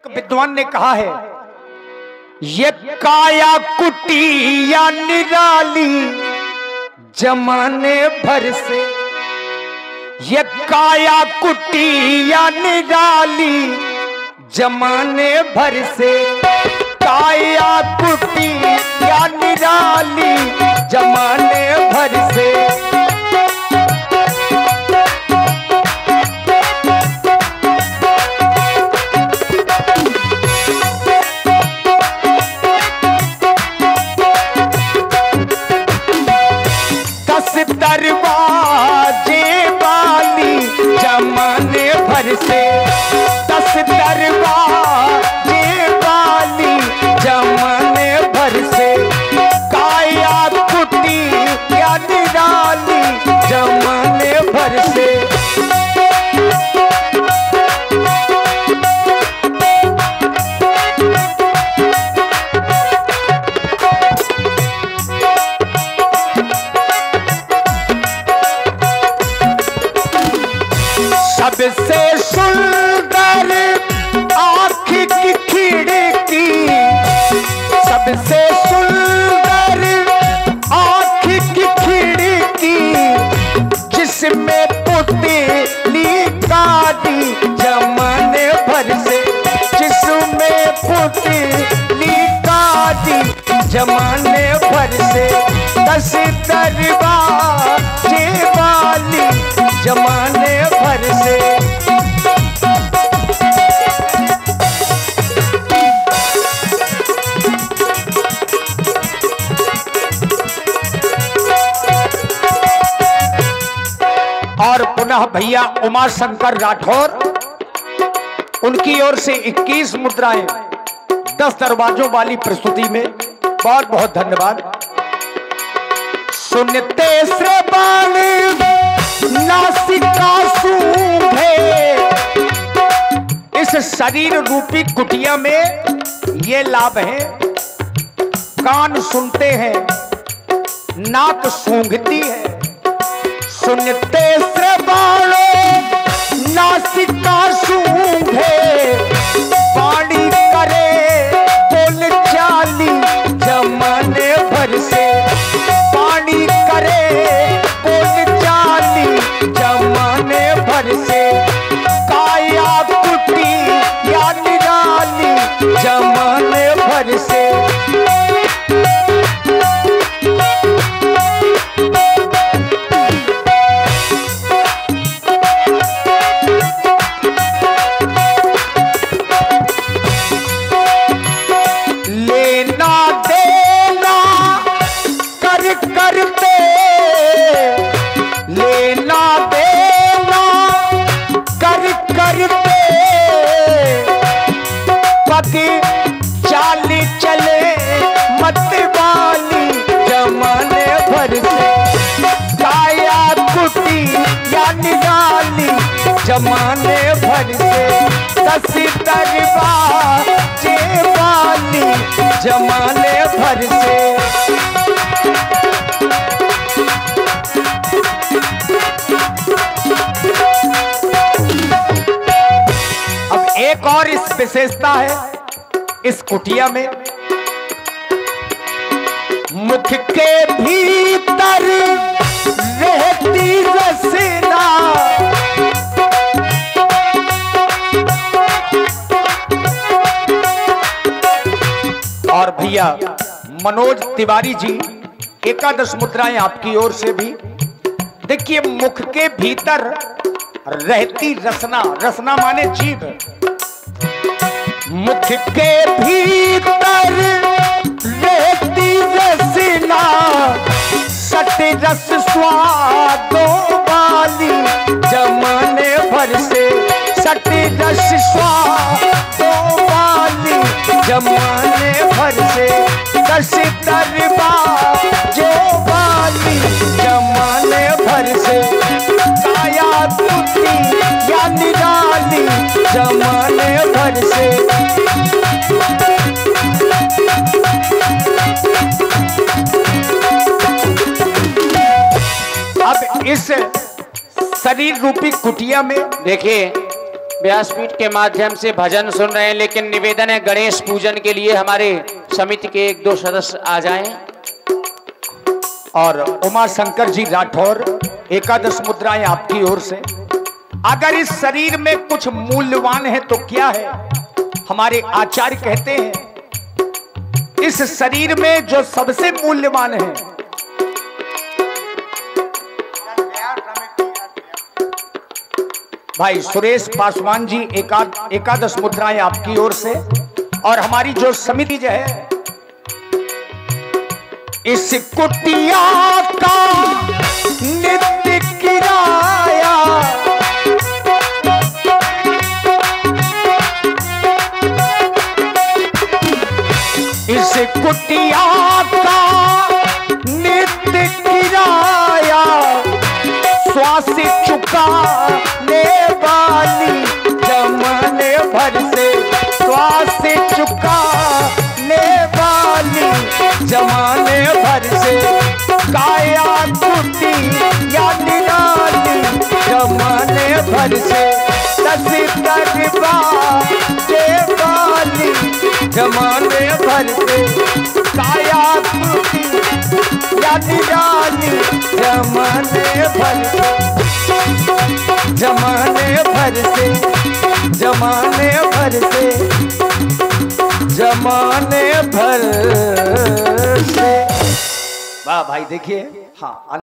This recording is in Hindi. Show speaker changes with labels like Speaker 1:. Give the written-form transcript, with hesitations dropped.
Speaker 1: विद्वान ने कहा है, ये काया कुटिया निराली जमाने भर से, ये काया कुटिया निराली जमाने भर से, काया कुटिया निराली जमाने भर से। दरवाजे वाली जमाने भर से, 10 दरवाजे वाली जमाने भर से, काया कुटिया निराली जमाने भर से। सबसे सुंदर आँख की खिड़की, सबसे सुंदर आँख की खिड़की, जिसमें पुतली काटी जमाने भर से, जिसमें पुतली काटी जमाने भर से, 10 दरवाजे वाली जमाने भर से। और पुनः भैया उमा शंकर राठौर, उनकी ओर से 21 मुद्राएं 10 दरवाजों वाली प्रस्तुति में बहुत बहुत धन्यवाद। सुनते श्रवण नासिका सूंघे, इस शरीर रूपी कुटिया में ये लाभ है, कान सुनते हैं, नाक सूंघती है। सुनते श्रवण नासिका सूंघे, वाणी करे बोल चाली जमाने भर से, वाणी करे बोल चाली जमाने भर से, काया कुटिया निराली जमाने भर से। चाली चले मत वाली जमाने भर से, काया कुटिया निराली जमाने भर से, 10 दरवाजे वाली जमाने भर से। अब एक और इस विशेषता है इस कुटिया में, मुख के भीतर रहती रसना, और भैया मनोज तिवारी जी 11 मुद्राएं आपकी ओर से भी। देखिए, मुख के भीतर रहती रसना, रसना माने जीभ, मुख के भीतर रहती रसना, सट रस स्वादों वाली जमाने भर से, सट रस स्वादों वाली जमाने भर से, 10 दरवाजों वाली जमाने भर से, काया कुटिया निराली जमाने भर से। अब इस शरीर रूपी कुटिया में देखिए,
Speaker 2: व्यासपीठ के माध्यम से भजन सुन रहे हैं, लेकिन निवेदन है गणेश पूजन के लिए हमारे समिति के 1-2 सदस्य आ जाएं।
Speaker 1: और उमा शंकर जी राठौर, एकादश मुद्राएं आपकी ओर से। अगर इस शरीर में कुछ मूल्यवान है तो क्या है? हमारे आचार्य कहते हैं इस शरीर में जो सबसे मूल्यवान है भाई सुरेश पासवान जी, एकादश मुद्राएं आपकी ओर से। और हमारी जो समिति जो है, इस कुटिया का नित्य किराया इस कुटिया का नित्य किराया श्वास चुकाने वाली जमाने भर से, श्वास चुकाने वाली जमाने भर से, काया टूटी या निराली जमाने भर से, दरबा के वाली जमाने भर से, काया टूटी या निराली जमाने भर से, जमाने भर से, जमाने भर से, जमाने भर से। वाह भाई, देखिए। हाँ।